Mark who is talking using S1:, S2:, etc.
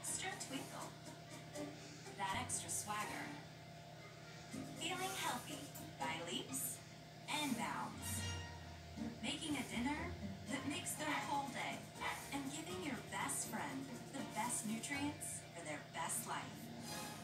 S1: extra twinkle, that extra swagger. Feeling healthy by leaps and bounds. Making a dinner that makes their whole day and giving your best friend the best nutrients for their best life.